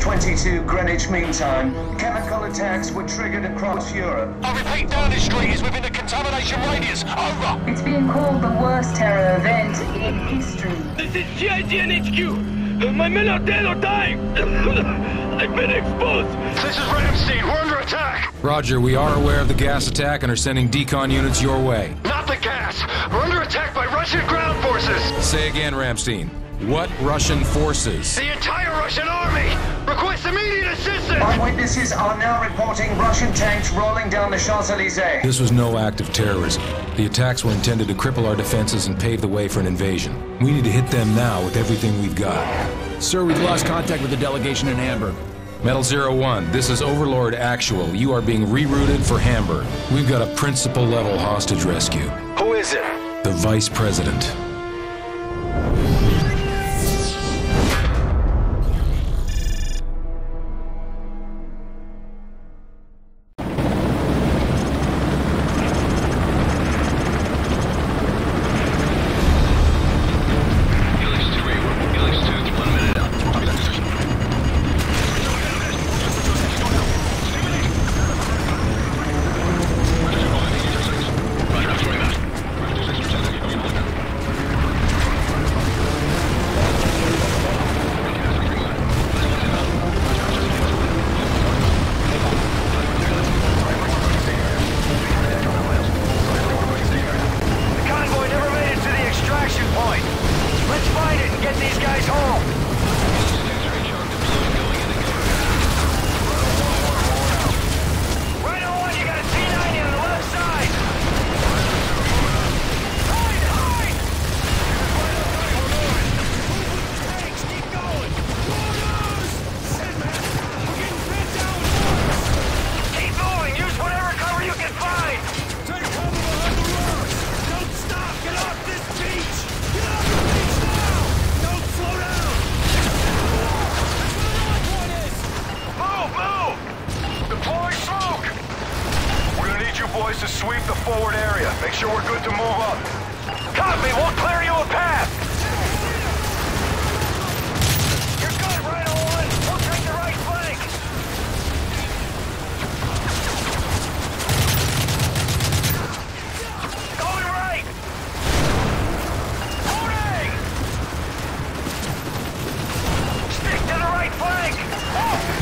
22 Greenwich Mean Time. Chemical attacks were triggered across Europe. I repeat, Downing Street is within the contamination radius. Over. It's being called the worst terror event in history. This is GIGN HQ. My men are dead or dying. I've been exposed. This is Ramstein. We're under attack. Roger, we are aware of the gas attack and are sending decon units your way. Not the gas. We're under attack by Russian ground forces. Say again, Ramstein. What Russian forces? The entire Russian army. Request immediate assistance. Eyewitnesses are now reporting Russian tanks rolling down the Champs-Élysées. This was no act of terrorism. The attacks were intended to cripple our defenses and pave the way for an invasion. We need to hit them now with everything we've got. Sir, we've lost contact with the delegation in Hamburg. Metal 01, this is Overlord Actual. You are being rerouted for Hamburg. We've got a principal-level hostage rescue. Who is it? The Vice President. To sweep the forward area. Make sure we're good to move up. Copy, we'll clear you a path. You're good, right on. We'll take the right flank. Going right. Moving. Stick to the right flank. Oh.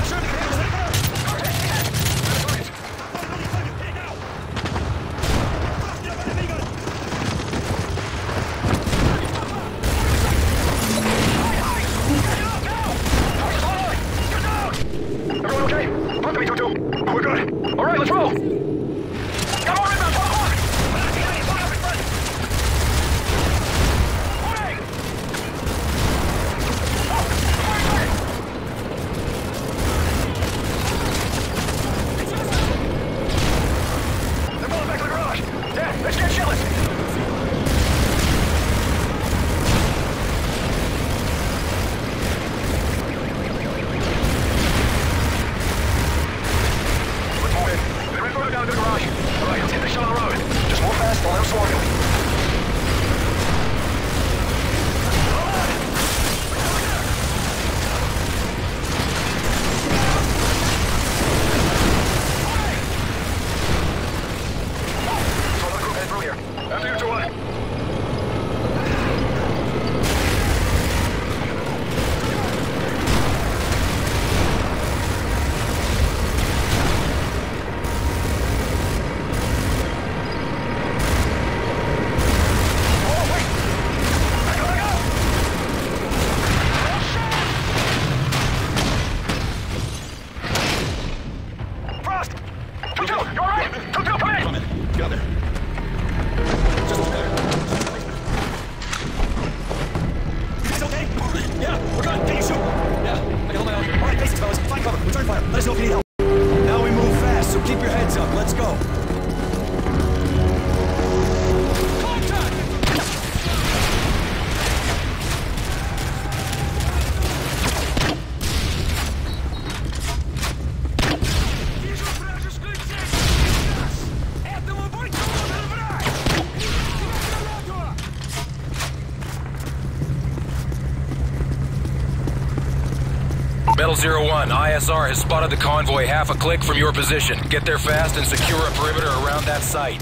Metal 01, ISR has spotted the convoy half a click from your position. Get there fast and secure a perimeter around that site.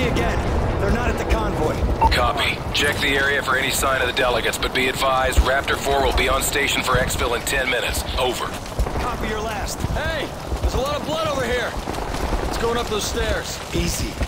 me again. They're not at the convoy. Copy. Check the area for any sign of the delegates, but be advised, Raptor 4 will be on station for exfil in 10 minutes. Over. Copy your last. Hey, there's a lot of blood over here. It's going up those stairs. Easy.